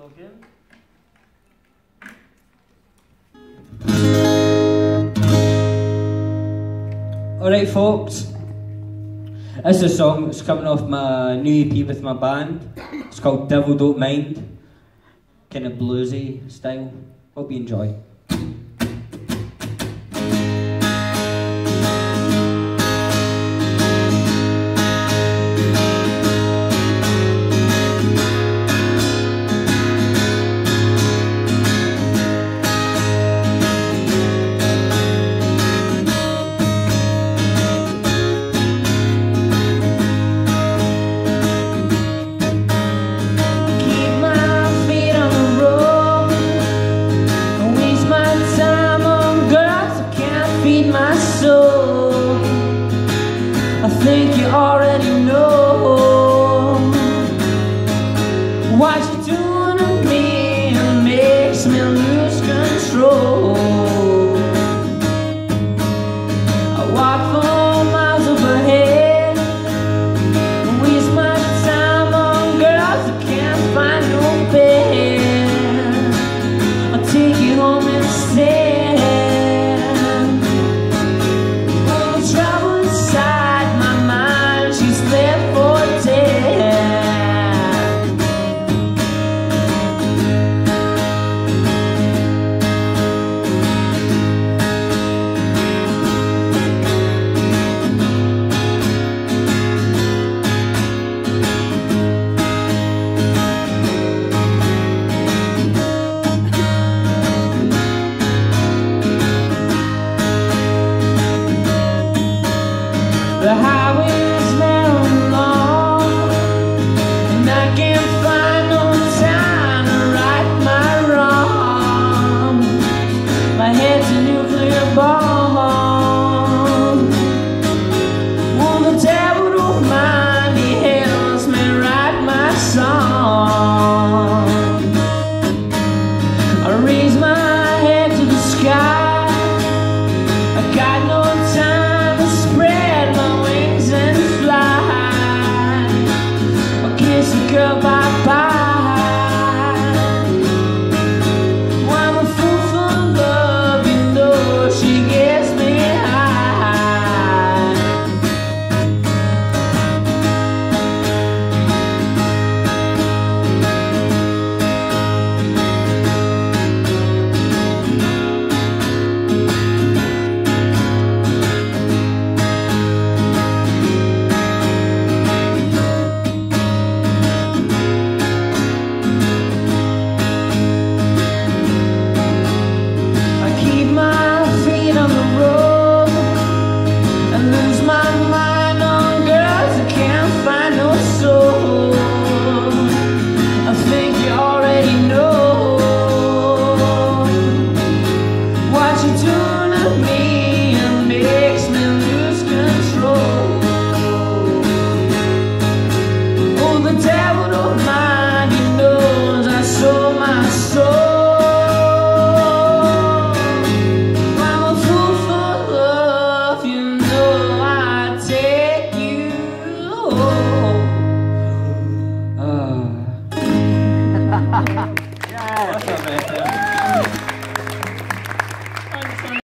plug in. Alright folks, this is a song that's coming off my new EP with my band. It's called Devil Don't Mind, kind of bluesy style. Hope you enjoy. My soul, I think you already know what you're doing to me. It makes me lose control. I walk 4 miles overhead, waste my time on girls that can't find no bed. I'll take you home instead. The highway is narrow and long, and I can't find no time to right my wrongs. My head's a nuclear bomb. Oh, the devil don't mind, he helps me write my song. I raise my head to the sky, I got no time to spread my wings and fly. I'll kiss a goodbye.